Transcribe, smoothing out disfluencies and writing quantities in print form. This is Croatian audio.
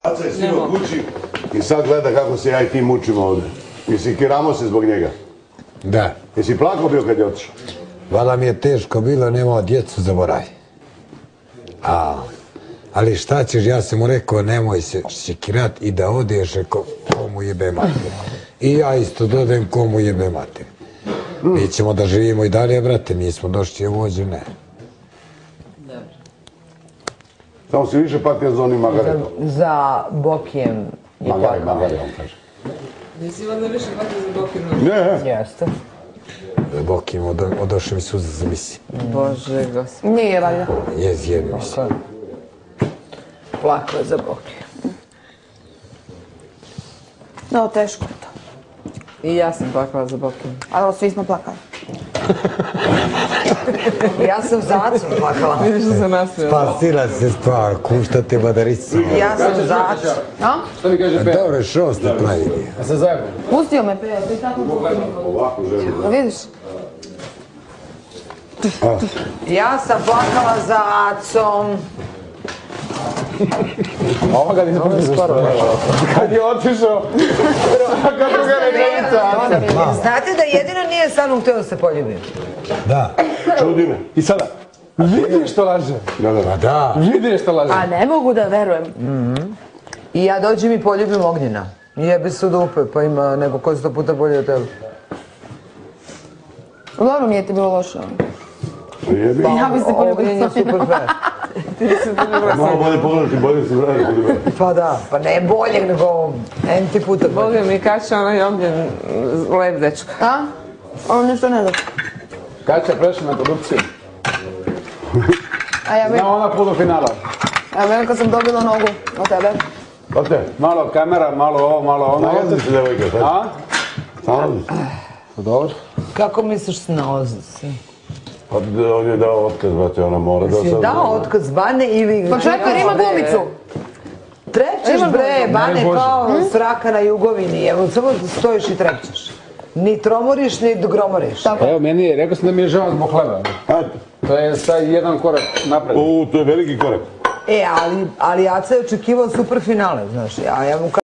Aca je stigao kući i sad gleda kako se ja i ti mučimo ovdje. Jesi kiramo se zbog njega? Da. Jesi plakao bio kad je otišao? Vala mi je teško bilo, nemao djecu, zaboravi. Ali šta ćeš, ja sam mu rekao, nemoj se šikirat i da odeš, komu jebe mater. I ja isto dodajem komu jebe mater. Mi ćemo da živimo i dalje, brate, nismo došli u vođu, ne. Samo si više patio za onim Magaretom. Za Bokijem je plakao. Magare, on kaže. Nisi onda više patio za Bokijem? Ne. Jeste. Bokijem, odošao mi suza za misi. Bože gospod. Nije valjda. Jezjedno se. Plakao je za Bokijem. No, teško je to. I ja sam plakala za Bokijem. Ali svi smo plakali. Ja sam za Acom plakala. Vidiš da se nasmijala. Spasila se stvar, kušta te badaricu. Ja sam za Acom. A? Što mi kaže Peja? Dobro, što ste pravili? A sad zajedno? Pustio me Peja, to je tako. Ovako želim. Da vidiš? Ja sam plakala za Acom. Ovoga nisam skoro. Kad je otišao, kako druga rečenica. Znate da jedino nije sa mnom htio da se poljubim. Da. Čudi me. I sada, vidiš što laže. Pa da. Vidiš što laže. A ne mogu da verujem. I ja dođem i poljubim Ognjena. I jebe se u dupe, pa ima neko ko 100 puta bolje od tebe. Uglavnom nije ti bilo loše. Jebi. Ja bi se Ognjen je poljubila. super fair. Malo bolje pogledati, bolje se vrati. Pa da, pa ne boljeg nego enti puta bolje. Boga mi kače onaj ognjen lep dečko. A? Ono nešto ne da. Kad će prešli na produkciju? A ja Zna ona polufinala. velim kad sam dobila nogu od tebe. Ote, Malo kamera, malo ovo, malo ono. nalazi se devojka, sad. A? Nalazi se. Dobro. Kako misliš snalazi se? Pa on je dao otkaz, brate, ona mora da Si sad... dao otkaz Bane ili... Pa čekaj, ima glumicu. Trepćeš bre, Bane kao sraka na Jugovini, evo samo stojiš i trepćeš. Ni tromoriš, ni gromoriš. Evo, meni je, rekao sam da mi je žao zbog hleba. To je sad jedan korak napred. To je veliki korak. Ali Aca je očekivao super finale, znaš, ja mu